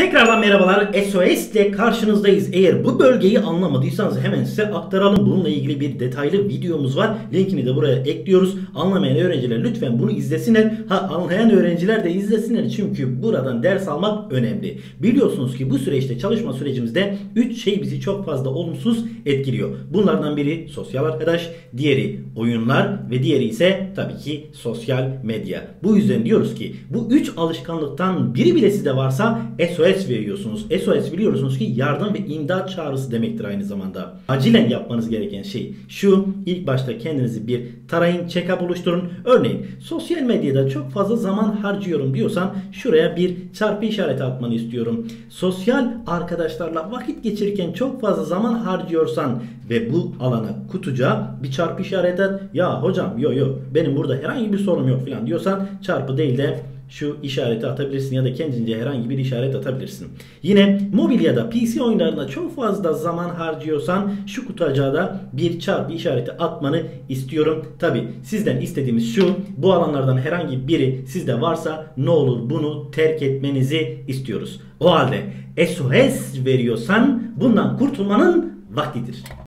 Tekrardan merhabalar. SOS ile karşınızdayız. Eğer bu bölgeyi anlamadıysanız hemen size aktaralım. Bununla ilgili bir detaylı videomuz var. Linkini de buraya ekliyoruz. Anlamayan öğrenciler lütfen bunu izlesinler. Anlayan öğrenciler de izlesinler. Çünkü buradan ders almak önemli. Biliyorsunuz ki bu süreçte çalışma sürecimizde 3 şey bizi çok fazla olumsuz etkiliyor. Bunlardan biri sosyal arkadaş, diğeri oyunlar ve diğeri ise tabii ki sosyal medya. Bu yüzden diyoruz ki bu 3 alışkanlıktan biri bile sizde varsa SOS veriyorsunuz. SOS biliyorsunuz ki yardım ve imdat çağrısı demektir aynı zamanda. Acilen yapmanız gereken şey şu: ilk başta kendinizi bir tarayın, check-up oluşturun. Örneğin sosyal medyada çok fazla zaman harcıyorum diyorsan şuraya bir çarpı işareti atmanı istiyorum. Sosyal arkadaşlarla vakit geçirirken çok fazla zaman harcıyorsan ve bu alana kutucuğa bir çarpı işareti at. Ya hocam yo benim burada herhangi bir sorunum yok falan diyorsan çarpı değil de şu işareti atabilirsin ya da kendince herhangi bir işaret atabilirsin. Yine mobil ya da PC oyunlarında çok fazla zaman harcıyorsan şu kutucuğa da bir çarpı işareti atmanı istiyorum. Tabi sizden istediğimiz şu: bu alanlardan herhangi biri sizde varsa ne olur bunu terk etmenizi istiyoruz. O halde SOS veriyorsan bundan kurtulmanın vaktidir.